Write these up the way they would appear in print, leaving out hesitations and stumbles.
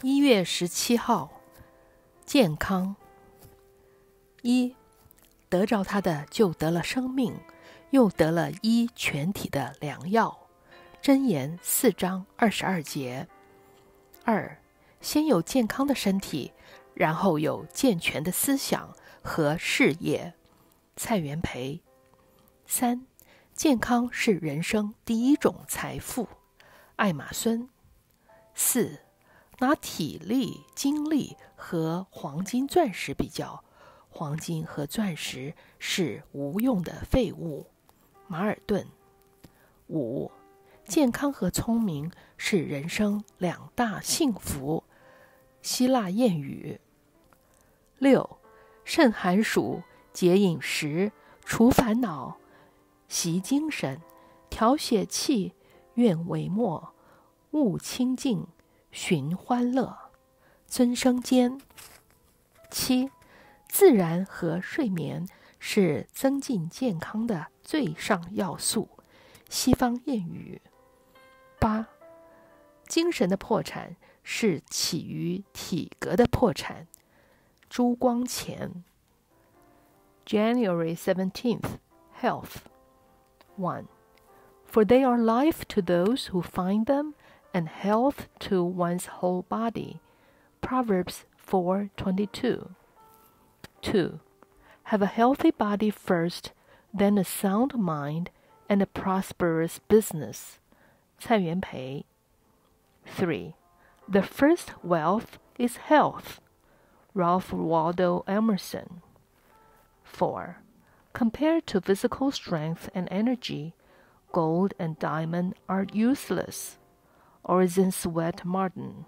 1月17号，健康。1，得着它的就得了生命，又得了医全体的良药。箴言4章22节。2，先有健康的身体，然后有健全的思想和事业。蔡元培。3，健康是人生第一种财富。艾玛孙。4，拿体力、精力和黄金、钻石比较，黄金和钻石是无用的废物。马尔顿。5，健康和聪明是人生2大幸福。希腊谚语。6，慎寒暑，节饮食，除烦恼，习精神，调血气，愿为末，勿清净，寻欢乐。尊生坚。7，自然和睡眠是增进健康的最上要素。西方谚语。8，精神的破产是起于体格的破产。朱光潜。January 17th, Health. 1. For they are life to those who find them, and health to one's whole body. Proverbs 4:22. 2. Have a healthy body first, then a sound mind, and a prosperous business. 蔡元培。3. The first wealth is health. Ralph Waldo Emerson. 4. Compared to physical strength and energy, gold and diamond are useless. Orison Swett Marden.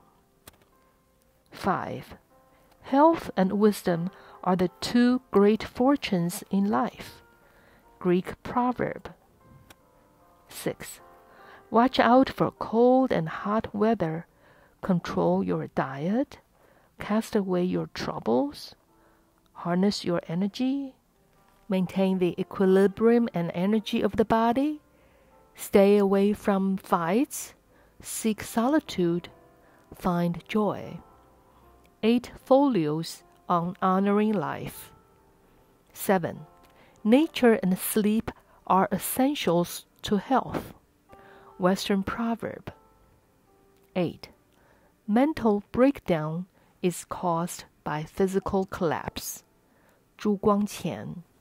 5. Health and wisdom are the 2 great fortunes in life. Greek proverb. 6. Watch out for cold and hot weather. Control your diet. Cast away your troubles. Harness your energy. Maintain the equilibrium and energy of the body. Stay away from fights. Seek solitude. Find joy. 8 Folios on honoring life. 7. Nature and sleep are essentials to health. Western proverb. 8. Mental breakdown is caused by physical collapse. Zhu Guangqian.